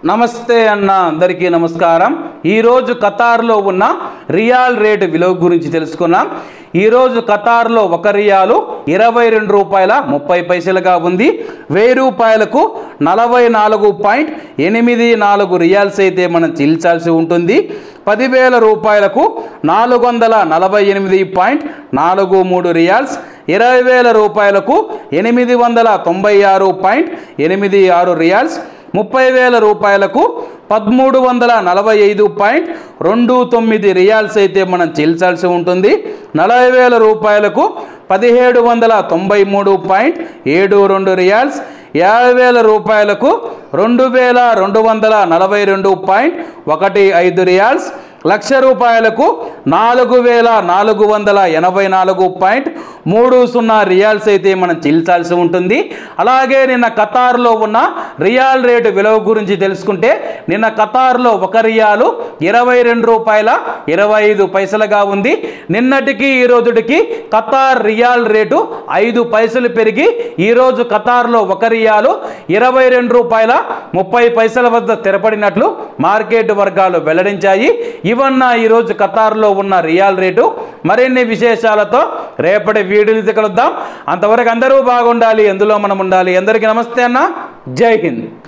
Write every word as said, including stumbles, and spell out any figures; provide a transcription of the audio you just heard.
నమస్తే అన్న అందరికీ నమస్కారం। ఈ రోజు ఖతార్ లో ఉన్న రియాల్ రేటు విలువ గురించి తెలుసుకున్నాం। ఈ రోజు ఖతార్ లో ఒక రియాలు ఇరవై రెండు రూపాయల ముప్పై పైసలుగా ఉంది। వెయ్యి రూపాయలకు నలభై నాలుగు పాయింట్ ఎనిమిది నాలుగు రియాల్స్ అయితే మనం చెల్లించాల్సి ఉంటుంది। పదివేల రూపాయలకు నాలుగు వందల నలభై ఎనిమిది పాయింట్ నాలుగు మూడు రియాల్స్, ఇరవై వేల రూపాయలకు ఎనిమిది వందల తొంభై ఆరు పాయింట్ ఎనిమిది ఆరు రియాల్స్, ముప్పై వేల రూపాయలకు పదమూడు వందల నలభై ఐదు పాయింట్ రెండు తొమ్మిది రియాల్స్ అయితే మనం చెల్లించాల్సి ఉంటుంది। నలభై వేల రూపాయలకు పదిహేడు వందల తొంభై మూడు పాయింట్ ఏడు రెండు రియాల్స్, యాభై వేల రూపాయలకు రెండు వేల రెండు వందల నలభై రెండు పాయింట్ ఒకటి ఐదు రియాల్స్, లక్ష రూపాయలకు నాలుగు వేల నాలుగు వందల ఎనభై నాలుగు పాయింట్ మూడు సున్నా రియాల్స్ అయితే మనం చెల్లించాల్సి ఉంటుంది। అలాగే నిన్న ఖతార్లో ఉన్న రియాల్ రేటు విలువ గురించి తెలుసుకుంటే నిన్న ఖతార్లో ఒక రియాలు ఇరవై రెండు రూపాయల ఇరవై ఐదు పైసలుగా ఉంది। నిన్నటికి ఈ రోజుకి ఖతార్ రియాల్ రేటు ఐదు పైసలు పెరిగి ఈరోజు ఖతార్లో ఒక రియాలు ఇరవై రెండు రూపాయల ముప్పై పైసల వద్ద స్థిరపడినట్లు మార్కెట్ వర్గాలు వెల్లడించాయి। ఇవన్న ఈరోజు ఖతార్లో ఉన్న రియాల్ రేటు। మరిన్ని విశేషాలతో రేపటి వీడియోలు కలుద్దాం। అంతవరకు అందరూ బాగుండాలి, ఎందులో మనం ఉండాలి। అందరికీ నమస్తే అన్న, జై హింద్।